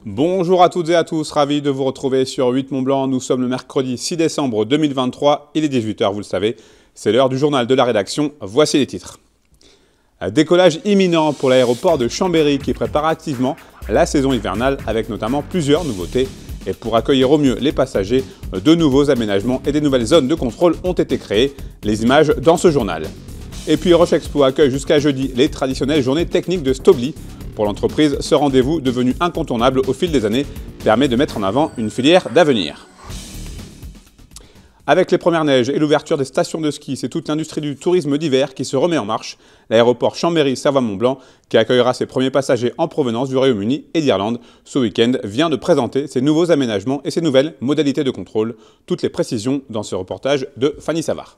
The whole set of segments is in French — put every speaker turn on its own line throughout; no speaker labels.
Bonjour à toutes et à tous, ravi de vous retrouver sur 8 Mont Blanc. Nous sommes le mercredi 6 décembre 2023, il est 18 h, vous le savez. C'est l'heure du journal de la rédaction, voici les titres. Décollage imminent pour l'aéroport de Chambéry qui prépare activement la saison hivernale avec notamment plusieurs nouveautés. Et pour accueillir au mieux les passagers, de nouveaux aménagements et des nouvelles zones de contrôle ont été créées. Les images dans ce journal. Et puis Roche Expo accueille jusqu'à jeudi les traditionnelles journées techniques de Stobli. Pour l'entreprise, ce rendez-vous, devenu incontournable au fil des années, permet de mettre en avant une filière d'avenir. Avec les premières neiges et l'ouverture des stations de ski, c'est toute l'industrie du tourisme d'hiver qui se remet en marche. L'aéroport Chambéry-Savoie-Mont-Blanc, qui accueillera ses premiers passagers en provenance du Royaume-Uni et d'Irlande, ce week-end vient de présenter ses nouveaux aménagements et ses nouvelles modalités de contrôle. Toutes les précisions dans ce reportage de Fanny Savard.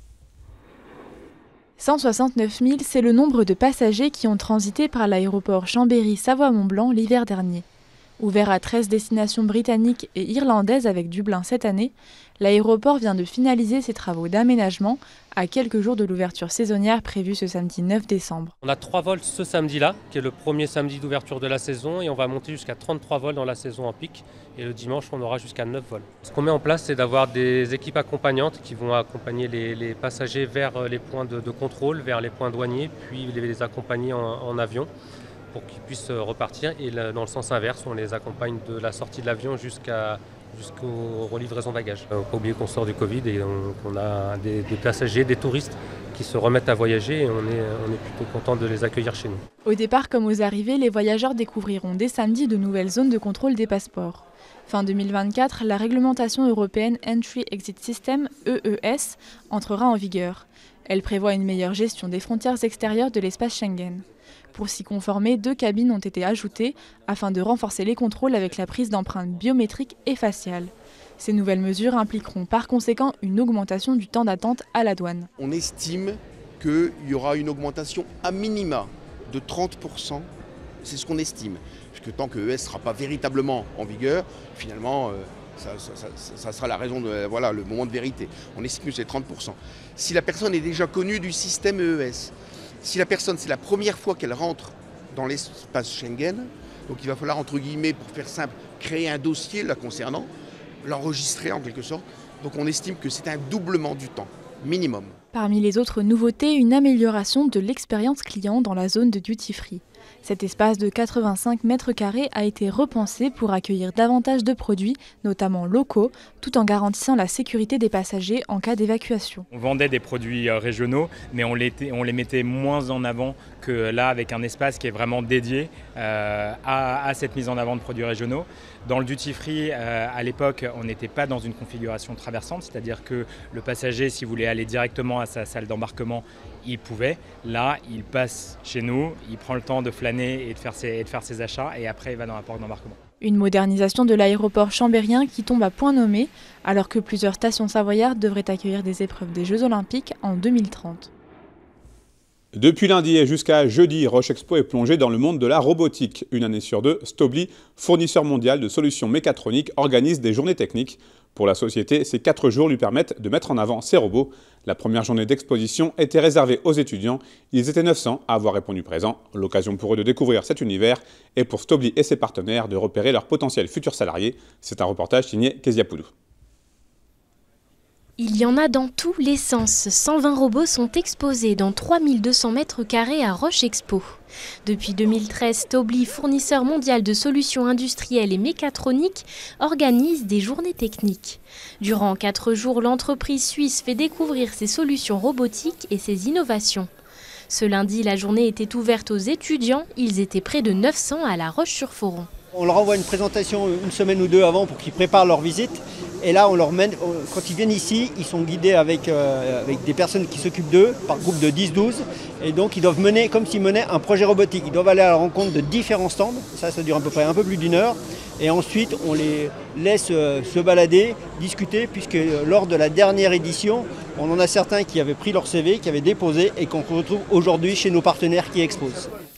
169 000, c'est le nombre de passagers qui ont transité par l'aéroport Chambéry-Savoie-Mont-Blanc l'hiver dernier. Ouvert à 13 destinations britanniques et irlandaises avec Dublin cette année, l'aéroport vient de finaliser ses travaux d'aménagement à quelques jours de l'ouverture saisonnière prévue ce samedi 9 décembre.
On a 3 vols ce samedi-là, qui est le premier samedi d'ouverture de la saison, et on va monter jusqu'à 33 vols dans la saison en pic. Et le dimanche, on aura jusqu'à 9 vols. Ce qu'on met en place, c'est d'avoir des équipes accompagnantes qui vont accompagner les passagers vers les points de contrôle, vers les points douaniers, puis les accompagner en avion pour qu'ils puissent repartir. Et dans le sens inverse, on les accompagne de la sortie de l'avion jusqu'aux relivraisons bagages. Il ne faut pas oublier qu'on sort du Covid et qu'on a des passagers, des touristes qui se remettent à voyager et on est plutôt content de les accueillir chez nous.
Au départ comme aux arrivées, les voyageurs découvriront dès samedi de nouvelles zones de contrôle des passeports. Fin 2024, la réglementation européenne Entry-Exit System, EES, entrera en vigueur. Elle prévoit une meilleure gestion des frontières extérieures de l'espace Schengen. Pour s'y conformer, 2 cabines ont été ajoutées afin de renforcer les contrôles avec la prise d'empreintes biométriques et faciales. Ces nouvelles mesures impliqueront par conséquent une augmentation du temps d'attente à la douane.
On estime qu'il y aura une augmentation à minima de 30%, c'est ce qu'on estime. Parce que tant que EES ne sera pas véritablement en vigueur, finalement, ça sera la raison, le moment de vérité. On estime que c'est 30%. Si la personne est déjà connue du système EES, si la personne, c'est la première fois qu'elle rentre dans l'espace Schengen, donc il va falloir, entre guillemets, pour faire simple, créer un dossier la concernant, l'enregistrer en quelque sorte. Donc on estime que c'est un doublement du temps, minimum.
Parmi les autres nouveautés, une amélioration de l'expérience client dans la zone de duty-free. Cet espace de 85 mètres carrés a été repensé pour accueillir davantage de produits, notamment locaux, tout en garantissant la sécurité des passagers en cas d'évacuation.
On vendait des produits régionaux, mais on les mettait moins en avant que là, avec un espace qui est vraiment dédié à cette mise en avant de produits régionaux. Dans le duty-free, à l'époque, on n'était pas dans une configuration traversante, c'est-à-dire que le passager, s'il voulait aller directement à sa salle d'embarquement, il pouvait. Là, il passe chez nous, il prend le temps de flâner et de faire ses achats, et après, il va dans la porte d'embarquement.
Une modernisation de l'aéroport chambérien qui tombe à point nommé, alors que plusieurs stations savoyardes devraient accueillir des épreuves des Jeux Olympiques en 2030.
Depuis lundi et jusqu'à jeudi, Roche Expo est plongée dans le monde de la robotique. Une année sur deux, Stobli, fournisseur mondial de solutions mécatroniques, organise des journées techniques. Pour la société, ces 4 jours lui permettent de mettre en avant ses robots. La première journée d'exposition était réservée aux étudiants. Ils étaient 900 à avoir répondu présent. L'occasion pour eux de découvrir cet univers et pour Stobli et ses partenaires de repérer leurs potentiels futurs salariés. C'est un reportage signé Kezia Poudou.
Il y en a dans tous les sens. 120 robots sont exposés dans 3200 mètres carrés à Roche Expo. Depuis 2013, Stobli, fournisseur mondial de solutions industrielles et mécatroniques, organise des journées techniques. Durant 4 jours, l'entreprise suisse fait découvrir ses solutions robotiques et ses innovations. Ce lundi, la journée était ouverte aux étudiants. Ils étaient près de 900 à La Roche-sur-Foron.
On leur envoie une présentation une semaine ou 2 avant pour qu'ils préparent leur visite. Et là, on leur mène, quand ils viennent ici, ils sont guidés avec des personnes qui s'occupent d'eux, par groupe de 10-12. Et donc, ils doivent mener, comme s'ils menaient un projet robotique. Ils doivent aller à la rencontre de différents stands. Ça dure à peu près un peu plus d'1 heure. Et ensuite, on les laisse se balader, discuter, puisque lors de la dernière édition, on en a certains qui avaient pris leur CV, qui avaient déposé et qu'on retrouve aujourd'hui chez nos partenaires qui exposent.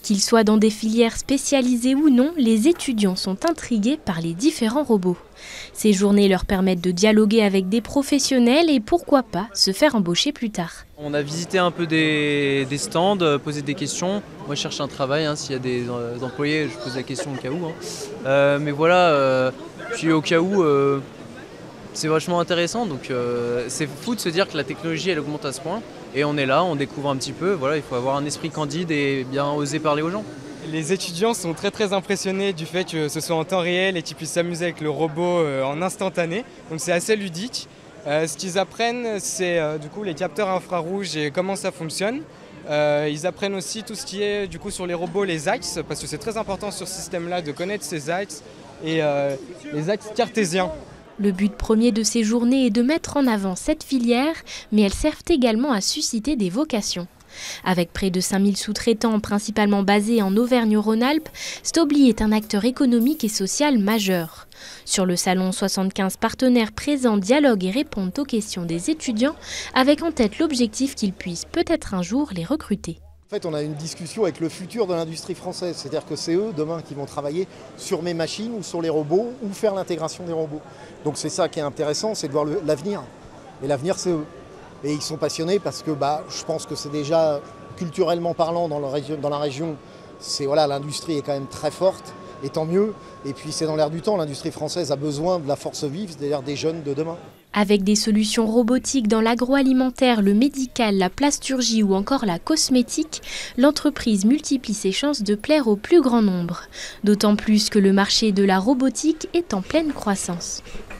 Qu'ils soient dans des filières spécialisées ou non, les étudiants sont intrigués par les différents robots. Ces journées leur permettent de dialoguer avec des professionnels et pourquoi pas se faire embaucher plus tard.
On a visité un peu des stands, posé des questions. Moi je cherche un travail, s'il y a des employés, je pose la question au cas où. Mais voilà, puis au cas où, c'est vachement intéressant. Donc c'est fou de se dire que la technologie elle augmente à ce point. Et on est là, on découvre un petit peu. Voilà, il faut avoir un esprit candide et bien oser parler aux gens.
Les étudiants sont très impressionnés du fait que ce soit en temps réel et qu'ils puissent s'amuser avec le robot en instantané. Donc c'est assez ludique. Ce qu'ils apprennent, c'est du coup les capteurs infrarouges et comment ça fonctionne. Ils apprennent aussi tout ce qui est du coup sur les robots, les axes, parce que c'est très important sur ce système-là de connaître ces axes et les axes cartésiens.
Le but premier de ces journées est de mettre en avant cette filière, mais elles servent également à susciter des vocations. Avec près de 5000 sous-traitants principalement basés en Auvergne-Rhône-Alpes, Stobli est un acteur économique et social majeur. Sur le salon, 75 partenaires présents dialoguent et répondent aux questions des étudiants, avec en tête l'objectif qu'ils puissent peut-être un jour les recruter.
En fait, on a une discussion avec le futur de l'industrie française, c'est-à-dire que c'est eux demain qui vont travailler sur mes machines ou sur les robots ou faire l'intégration des robots. Donc c'est ça qui est intéressant, c'est de voir l'avenir. Et l'avenir, c'est eux. Et ils sont passionnés parce que je pense que c'est déjà culturellement parlant dans la région, l'industrie est quand même très forte, et tant mieux. Et puis c'est dans l'air du temps, l'industrie française a besoin de la force vive, c'est-à-dire des jeunes de demain.
Avec des solutions robotiques dans l'agroalimentaire, le médical, la plasturgie ou encore la cosmétique, l'entreprise multiplie ses chances de plaire au plus grand nombre. D'autant plus que le marché de la robotique est en pleine croissance.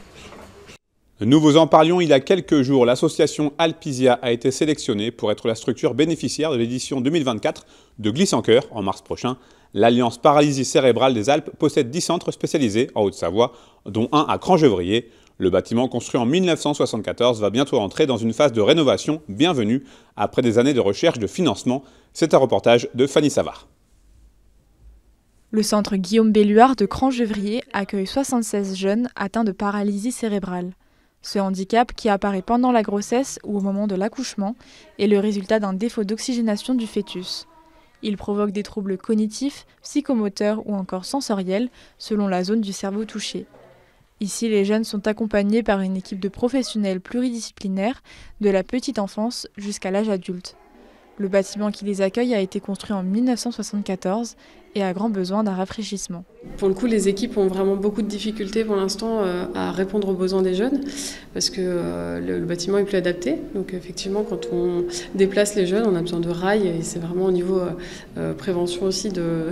Nous vous en parlions il y a quelques jours, l'association Alpisia a été sélectionnée pour être la structure bénéficiaire de l'édition 2024 de Glisse en Cœur en mars prochain. L'Alliance Paralysie Cérébrale des Alpes possède 10 centres spécialisés en Haute-Savoie, dont un à Crangevrier. Le bâtiment construit en 1974 va bientôt entrer dans une phase de rénovation bienvenue après des années de recherche de financement. C'est un reportage de Fanny Savard.
Le centre Guillaume Belluard de Crangevrier accueille 76 jeunes atteints de paralysie cérébrale. Ce handicap, qui apparaît pendant la grossesse ou au moment de l'accouchement, est le résultat d'un défaut d'oxygénation du fœtus. Il provoque des troubles cognitifs, psychomoteurs ou encore sensoriels, selon la zone du cerveau touchée. Ici, les jeunes sont accompagnés par une équipe de professionnels pluridisciplinaires, de la petite enfance jusqu'à l'âge adulte. Le bâtiment qui les accueille a été construit en 1974 et a grand besoin d'un rafraîchissement.
Pour le coup, les équipes ont vraiment beaucoup de difficultés pour l'instant à répondre aux besoins des jeunes parce que le bâtiment est plus adapté. Donc effectivement, quand on déplace les jeunes, on a besoin de rails et c'est vraiment au niveau prévention aussi de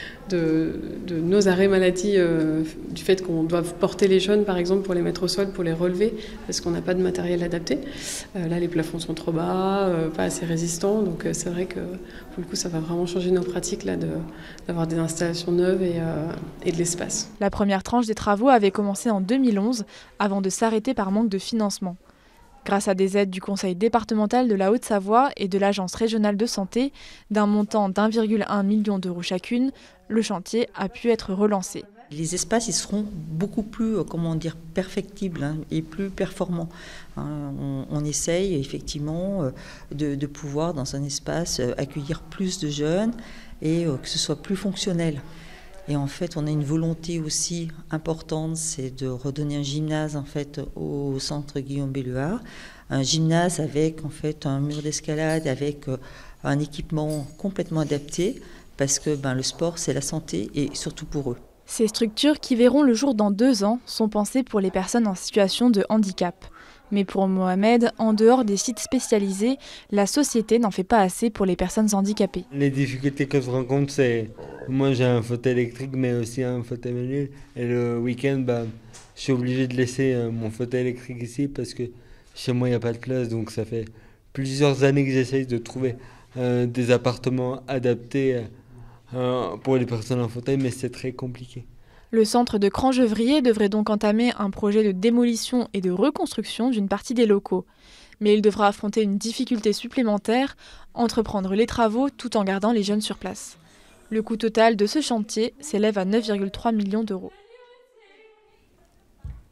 nos arrêts maladie, du fait qu'on doit porter les jeunes par exemple pour les mettre au sol, pour les relever parce qu'on n'a pas de matériel adapté. Là, les plafonds sont trop bas, pas assez résistants. Donc c'est vrai que pour le coup, ça va vraiment changer nos pratiques là, d'avoir des installations neuves et de l'espace.
La première tranche des travaux avait commencé en 2011 avant de s'arrêter par manque de financement. Grâce à des aides du Conseil départemental de la Haute-Savoie et de l'Agence régionale de santé, d'un montant d'1,1 million d'euros chacune, le chantier a pu être relancé.
Les espaces ils seront beaucoup plus perfectibles et plus performants. On essaye effectivement de pouvoir dans un espace accueillir plus de jeunes et que ce soit plus fonctionnel. Et en fait, on a une volonté aussi importante, c'est de redonner un gymnase en fait au centre Guillaume Belluard, un gymnase avec en fait un mur d'escalade, avec un équipement complètement adapté, parce que le sport c'est la santé et surtout pour eux.
Ces structures qui verront le jour dans 2 ans sont pensées pour les personnes en situation de handicap. Mais pour Mohamed, en dehors des sites spécialisés, la société n'en fait pas assez pour les personnes handicapées.
Les difficultés que je rencontre, c'est moi j'ai un fauteuil électrique mais aussi un fauteuil manuel. Et le week-end, je suis obligé de laisser mon fauteuil électrique ici parce que chez moi il n'y a pas de place. Donc ça fait plusieurs années que j'essaye de trouver des appartements adaptés pour les personnes en fauteuil, mais c'est très compliqué.
Le centre de Crangevrier devrait donc entamer un projet de démolition et de reconstruction d'une partie des locaux. Mais il devra affronter une difficulté supplémentaire, entreprendre les travaux tout en gardant les jeunes sur place. Le coût total de ce chantier s'élève à 9,3 millions d'euros.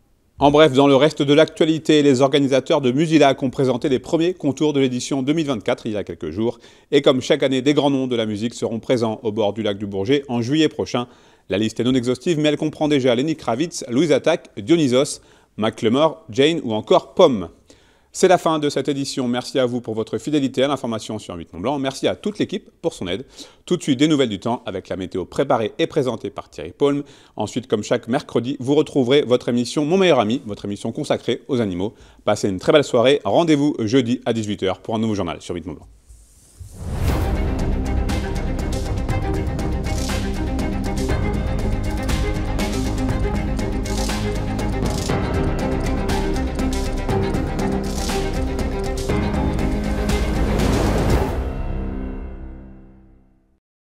En bref, dans le reste de l'actualité, les organisateurs de Musilac ont présenté les premiers contours de l'édition 2024 il y a quelques jours. Et comme chaque année, des grands noms de la musique seront présents au bord du lac du Bourget en juillet prochain. La liste est non exhaustive, mais elle comprend déjà Lenny Kravitz, Louise Attaque, Dionysos, Macklemore, Jane ou encore Pomme. C'est la fin de cette édition. Merci à vous pour votre fidélité à l'information sur 8 Mont Blanc. Merci à toute l'équipe pour son aide. Tout de suite, des nouvelles du temps avec la météo préparée et présentée par Thierry Paulme. Ensuite, comme chaque mercredi, vous retrouverez votre émission Mon meilleur ami, votre émission consacrée aux animaux. Passez une très belle soirée. Rendez-vous jeudi à 18 h pour un nouveau journal sur 8 Mont Blanc.